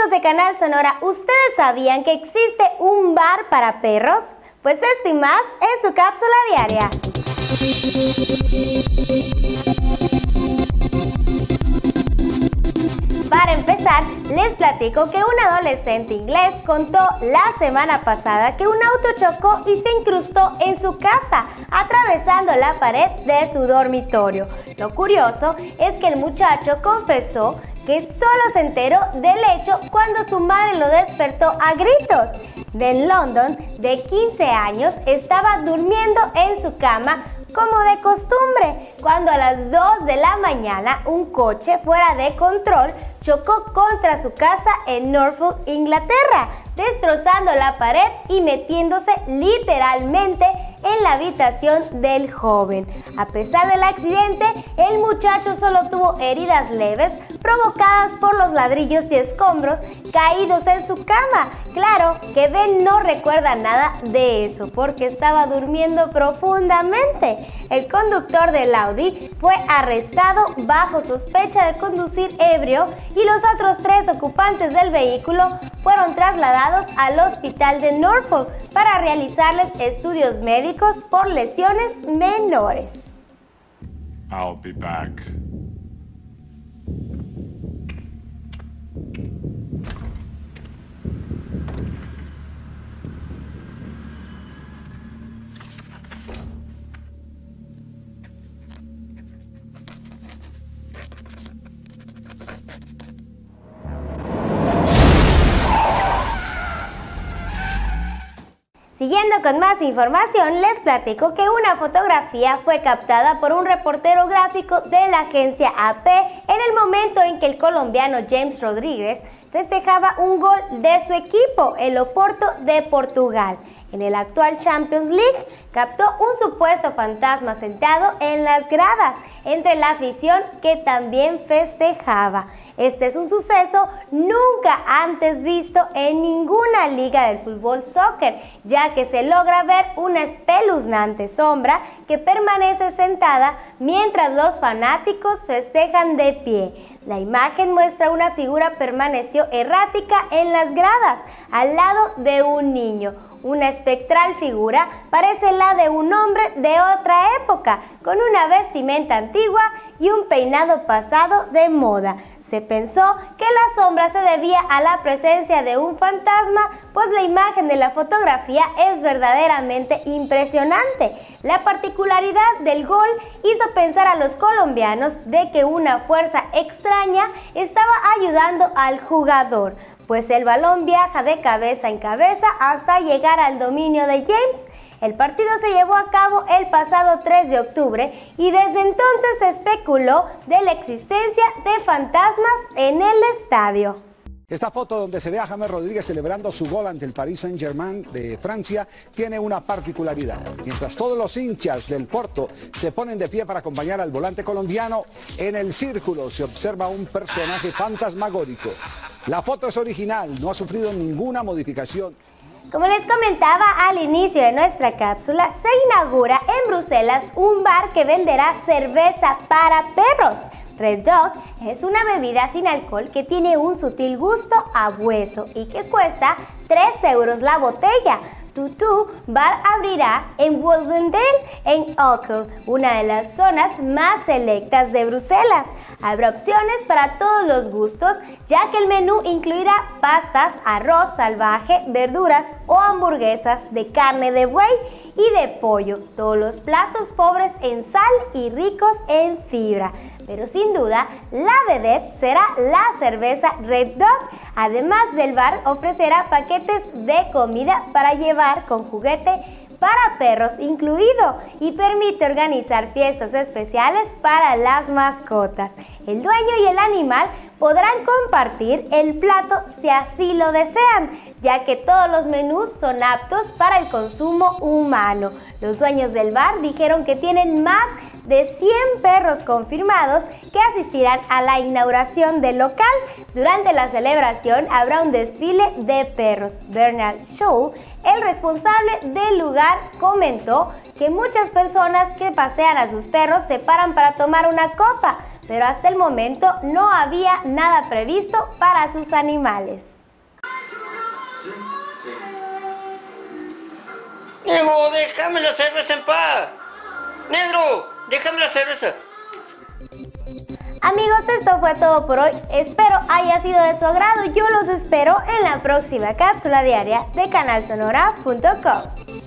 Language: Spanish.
amigos de Canal Sonora, ¿ustedes sabían que existe un bar para perros? Pues esto y más en su cápsula diaria. Para empezar, les platico que un adolescente inglés contó la semana pasada que un auto chocó y se incrustó en su casa, atravesando la pared de su dormitorio. Lo curioso es que el muchacho confesó que solo se enteró del hecho cuando su madre lo despertó a gritos. En London, de 15 años, estaba durmiendo en su cama como de costumbre, cuando a las 2 de la mañana un coche fuera de control chocó contra su casa en Norfolk, Inglaterra, destrozando la pared y metiéndose literalmente en la habitación del joven. A pesar del accidente, el muchacho solo tuvo heridas leves provocadas por los ladrillos y escombros caídos en su cama. Claro que Ben no recuerda nada de eso porque estaba durmiendo profundamente. El conductor del Audi fue arrestado bajo sospecha de conducir ebrio y los otros 3 ocupantes del vehículo fueron trasladados al hospital de Norfolk para realizarles estudios médicos por lesiones menores. I'll be back. Siguiendo con más información, les platico que una fotografía fue captada por un reportero gráfico de la agencia AP en el momento en que el colombiano James Rodríguez festejaba un gol de su equipo, el Oporto de Portugal. En el actual Champions League, captó un supuesto fantasma sentado en las gradas, entre la afición que también festejaba. Este es un suceso nunca antes visto en ninguna liga del fútbol soccer, ya que se logra ver una espeluznante sombra que permanece sentada mientras los fanáticos festejan de pie. La imagen muestra una figura permaneció errática en las gradas, al lado de un niño. Una espectral figura parece la de un hombre de otra época, con una vestimenta antigua y un peinado pasado de moda. Se pensó que la sombra se debía a la presencia de un fantasma, pues la imagen de la fotografía es verdaderamente impresionante. La particularidad del gol hizo pensar a los colombianos de que una fuerza extraña estaba ayudando al jugador, pues el balón viaja de cabeza en cabeza hasta llegar al dominio de James. El partido se llevó a cabo el pasado 3 de octubre y desde entonces se especuló de la existencia de fantasmas en el estadio. Esta foto donde se ve a James Rodríguez celebrando su gol ante el Paris Saint-Germain de Francia tiene una particularidad. Mientras todos los hinchas del Porto se ponen de pie para acompañar al volante colombiano, en el círculo se observa un personaje fantasmagórico. La foto es original, no ha sufrido ninguna modificación. Como les comentaba al inicio de nuestra cápsula, se inaugura en Bruselas un bar que venderá cerveza para perros. Red Dog es una bebida sin alcohol que tiene un sutil gusto a hueso y que cuesta 3 euros la botella. Tutu Bar abrirá en Woldendale, en Ockel, una de las zonas más selectas de Bruselas. Habrá opciones para todos los gustos, ya que el menú incluirá pastas, arroz salvaje, verduras o hamburguesas de carne de buey y de pollo. Todos los platos pobres en sal y ricos en fibra. Pero sin duda, la vedette será la cerveza Red Dog. Además del bar, ofrecerá paquetes de comida para llevar con juguete para perros incluido y permite organizar fiestas especiales para las mascotas. El dueño y el animal podrán compartir el plato si así lo desean, ya que todos los menús son aptos para el consumo humano. Los dueños del bar dijeron que tienen más de 100 perros confirmados que asistirán a la inauguración del local. Durante la celebración habrá un desfile de perros. Bernard Shaw, el responsable del lugar, comentó que muchas personas que pasean a sus perros se paran para tomar una copa, pero hasta el momento no había nada previsto para sus animales. Negro, déjame la cerveza en paz. Negro, déjame la cerveza. Amigos, esto fue todo por hoy. Espero haya sido de su agrado. Yo los espero en la próxima cápsula diaria de canalsonora.com.